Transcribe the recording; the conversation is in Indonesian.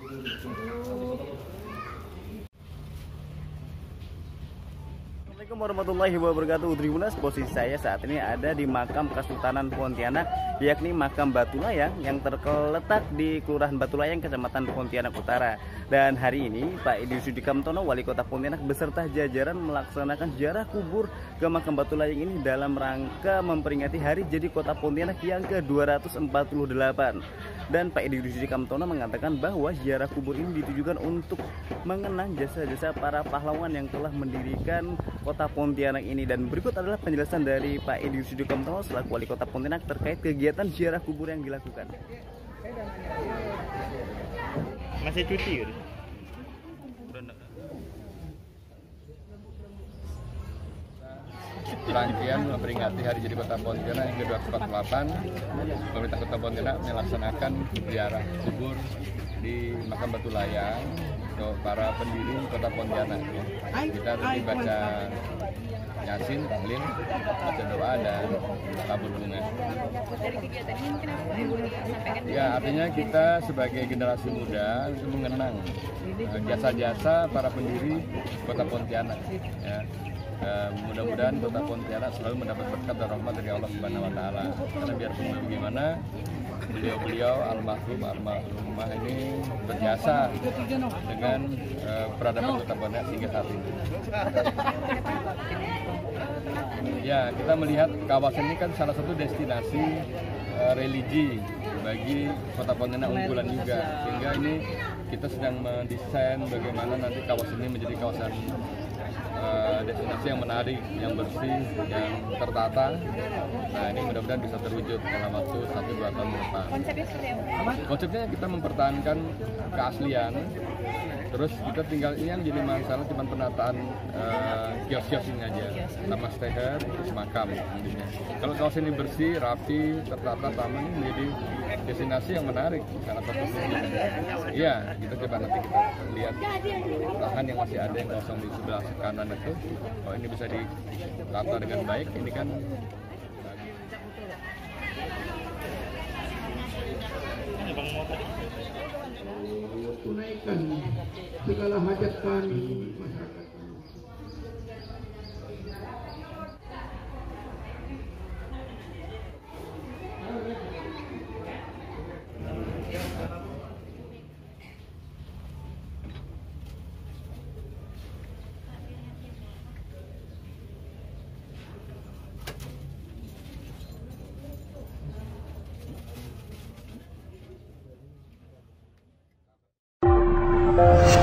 Assalamualaikum warahmatullahi wabarakatuh. Tribunas, posisi saya saat ini ada di makam Kesultanan Pontianak, yakni makam Batu Layang yang terletak di Kelurahan Batu Layang, Kecamatan Pontianak Utara. Dan hari ini Pak Edi Sudikamtono, Wali Kota Pontianak beserta jajaran melaksanakan ziarah kubur ke makam Batu Layang ini dalam rangka memperingati hari jadi Kota Pontianak yang ke-248. Dan Pak Edi Sudikamtono mengatakan bahwa ziarah kubur ini ditujukan untuk mengenang jasa-jasa para pahlawan yang telah mendirikan Kota Pontianak ini. Dan berikut adalah penjelasan dari Pak Edi Sudikamtono selaku Wali Kota Pontianak terkait kegiatan ziarah kubur yang dilakukan. Masih cuti ya? Rangkaian memperingati hari jadi Kota Pontianak yang ke-248, pemerintah Kota Pontianak melaksanakan ziarah kubur di makam Batu Layang untuk para pendiri Kota Pontianak. Kita tadi baca Yasin, tahlil, baca doa dan tabur bunga. Dari kegiatan ini mungkin apa Pak yang boleh disampaikan? Ya, artinya kita sebagai generasi muda itu mengenang jasa-jasa para pendiri Kota Pontianak. Ya. Mudah-mudahan Kota Pontianak selalu mendapat berkat dan rahmat dari Allah Subhanahu wa Ta'ala. Karena biarpun bagaimana, beliau almarhumah ini berjasa dengan peradaban Kota Pontianak hingga saat ini. Ya, kita melihat kawasan ini kan salah satu destinasi religi bagi Kota Pontianak unggulan juga, sehingga ini kita sedang mendesain bagaimana nanti kawasan ini menjadi kawasan destinasi yang menarik, yang bersih, yang tertata. Nah, ini mudah-mudahan bisa terwujud dalam waktu 1-2 tahun ke depan. Konsepnya seperti apa? Konsepnya kita mempertahankan keaslian. Terus kita tinggal, ini yang jadi masalah cuma penataan kios-kios ini aja, sama steher, terus makam. Kalau kawasan ini bersih, rapi, tertata, taman, ini menjadi destinasi yang menarik. Salah satu iya, kita coba nanti kita lihat lahan yang masih ada yang kosong di sebelah kanan itu. Oh, ini bisa ditata dengan baik. Ini kan tunaikan segala hajat kami masyarakat. Bye.